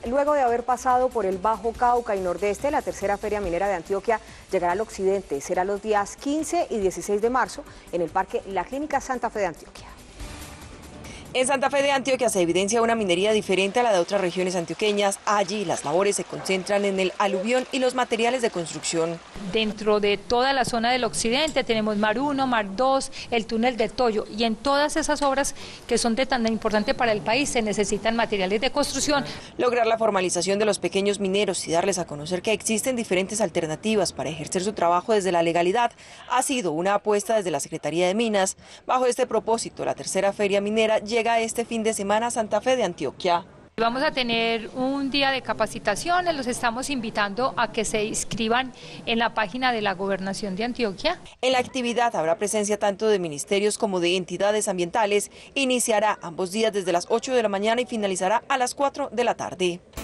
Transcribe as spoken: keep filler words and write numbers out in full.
Luego de haber pasado por el Bajo Cauca y Nordeste, la tercera Feria Minera de Antioquia llegará al occidente. Será los días quince y dieciséis de marzo en el Parque La Clínica Santa Fe de Antioquia. En Santa Fe de Antioquia se evidencia una minería diferente a la de otras regiones antioqueñas. Allí las labores se concentran en el aluvión y los materiales de construcción. Dentro de toda la zona del occidente tenemos Mar uno, Mar dos, el túnel de Toyo, y en todas esas obras que son de tan importante para el país se necesitan materiales de construcción. Lograr la formalización de los pequeños mineros y darles a conocer que existen diferentes alternativas para ejercer su trabajo desde la legalidad ha sido una apuesta desde la Secretaría de Minas. Bajo este propósito, la tercera Feria Minera llega este fin de semana a Santa Fe de Antioquia. Vamos a tener un día de capacitaciones, los estamos invitando a que se inscriban en la página de la Gobernación de Antioquia. En la actividad habrá presencia tanto de ministerios como de entidades ambientales. Iniciará ambos días desde las ocho de la mañana y finalizará a las cuatro de la tarde.